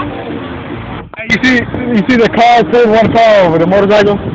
Hey, you see the car too? One car over the motorcycle.